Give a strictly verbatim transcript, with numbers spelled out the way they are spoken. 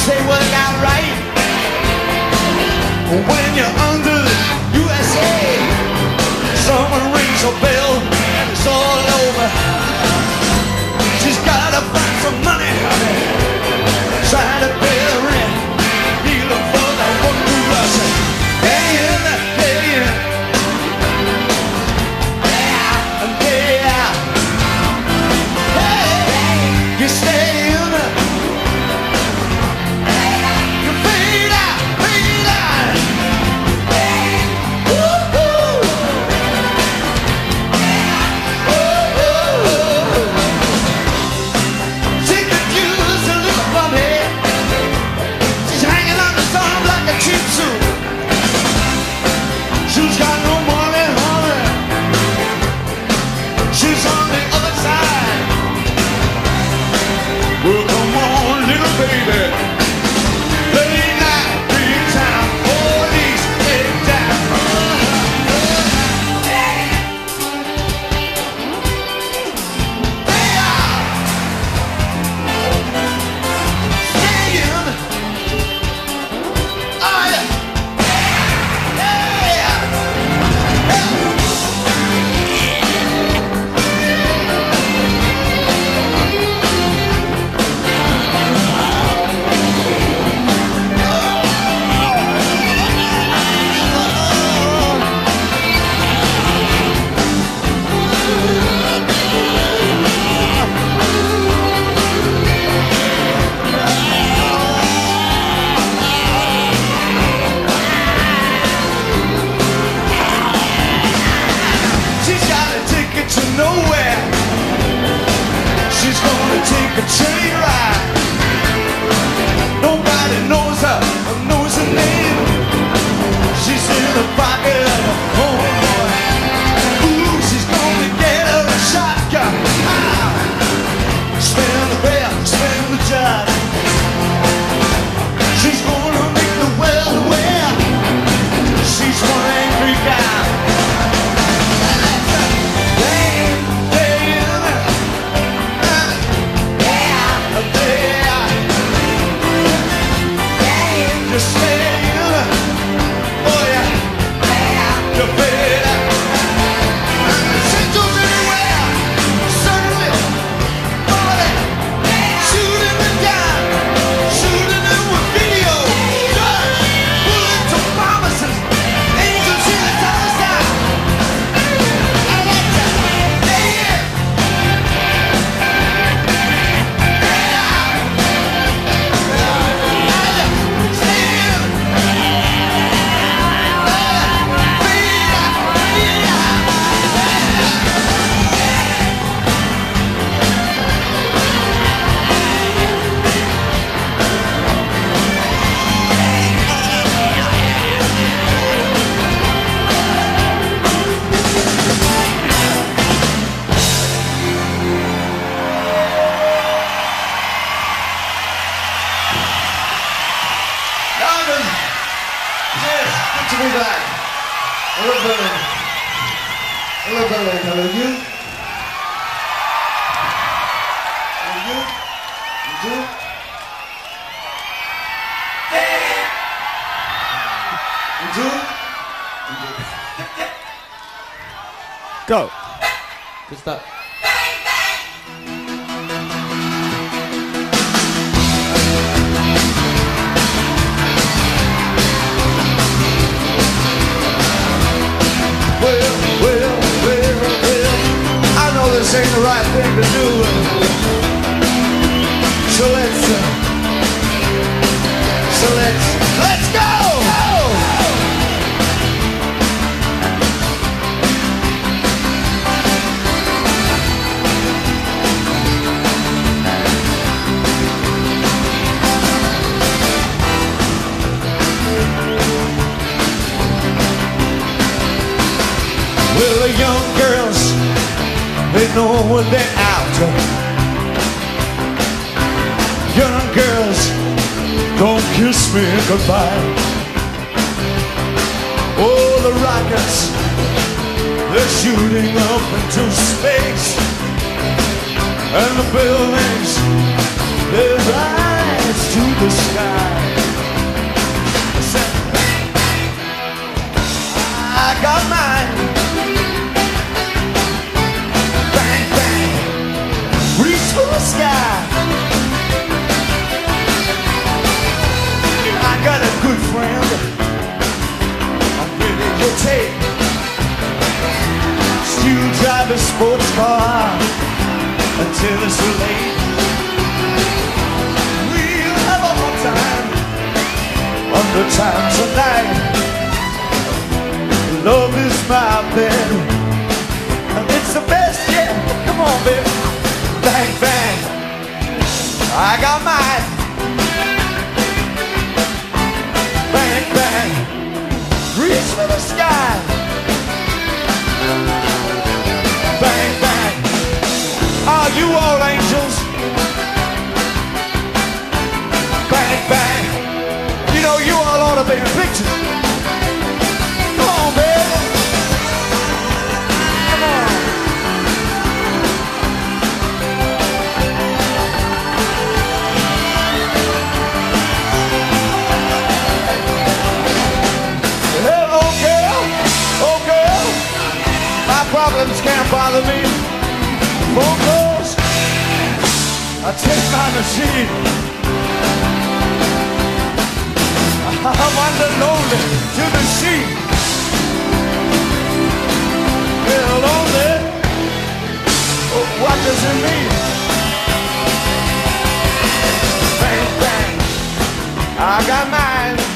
they work out right. When you're under U S A, someone rings a bell and it's all over. She's gotta find some money, honey, try to pay the rent, feeling for that one who loves her. Day in, day in, day out, day out. Hey, you stay in, you fade out, fade out. Woo-hoo. Oh, oh, oh. She could use a little bummy. She's hanging on his arm like a cheap suit. She's got no money, honey. She's on the other side. Well, come on, little baby. Late night, big time, police, big time. Hey, ah. Stay in. Oh, yeah. Yeah. She's got a ticket to nowhere. She's gonna take a train ride. Nobody knows her or knows her name. She's in the pocket of a homeboy. Ooh, she's gonna get her a shotgun. Ah. Spin the bell, spin the job. She's gonna make the world aware. She's one angry guy. Just stay in. Oh yeah. You fade out. She goes everywhere. Certainly. Body. Shooting it down. Shooting it with video. Guns. Bullets to promises. Angels in the top side. I like that. Stay in. Stay out. Stay in. London. Yes, good to be back. Hello, Berlin. Hello, Berlin. Hello, you. Hello, you. You do? You do? You do. Go. Good stuff. Well, well, well, well, I know this ain't the right thing to do. So let's, uh, so let's, let's go! Well, the young girls, they know what they're after. Young girls, don't kiss me goodbye. Oh, the rockets, they're shooting up into space. And the buildings, they rise to the sky. I said, I got mine. Bang, bang, reach for the sky. I got a good friend I'm ready to take. Still drive a sports car until it's too late. We'll have a hard time on the time tonight. Love is my bed, and it's the best, yeah. Come on, baby. Bang, bang, I got mine. Bang, bang, reach for the sky. Bang, bang, are you all angels? Bang, bang, you know you all ought to be in pictures. Come on, baby. Come on. Hello, girl. Oh, girl. My problems can't bother me. Phone calls, I take my machine. I wander lonely to the sea. Feel lonely, oh, what does it mean? Bang, bang, I got mine.